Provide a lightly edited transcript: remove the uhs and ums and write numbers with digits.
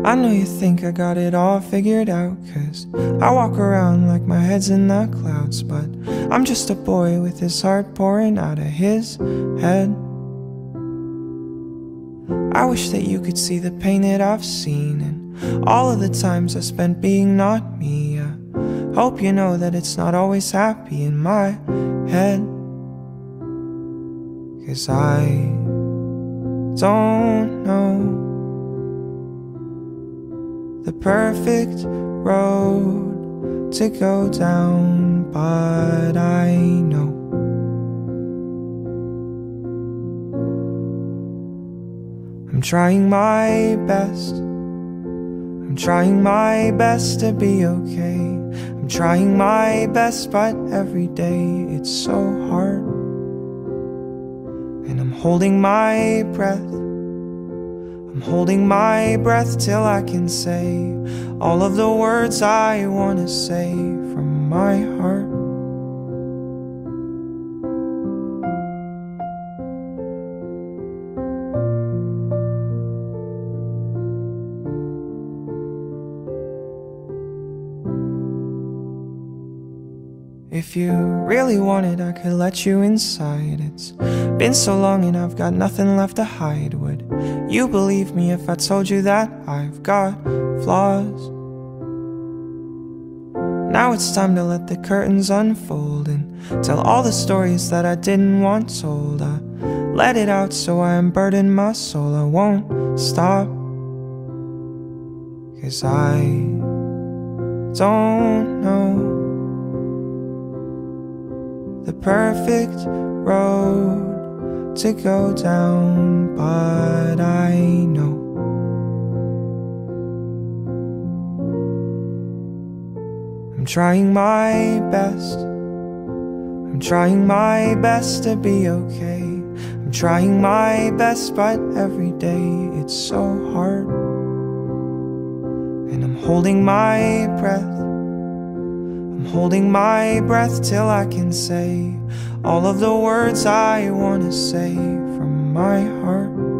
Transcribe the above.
I know you think I got it all figured out, 'cause I walk around like my head's in the clouds. But I'm just a boy with his heart pouring out of his head. I wish that you could see the pain that I've seen, and all of the times I spent being not me. I hope you know that it's not always happy in my head, 'cause I don't know the perfect road to go down, but I know I'm trying my best. I'm trying my best to be okay. I'm trying my best, but every day it's so hard. And I'm holding my breath. I'm holding my breath till I can say all of the words I want to say from my heart. If you really wanted, I could let you inside. It's been so long and I've got nothing left to hide. Would you believe me if I told you that I've got flaws? Now it's time to let the curtains unfold and tell all the stories that I didn't want told. I let it out so I unburden my soul. I won't stop, 'cause I don't know the perfect road to go down, but I know I'm trying my best. I'm trying my best to be okay. I'm trying my best, but every day it's so hard. And I'm holding my breath. I'm holding my breath till I can say all of the words I want to say from my heart.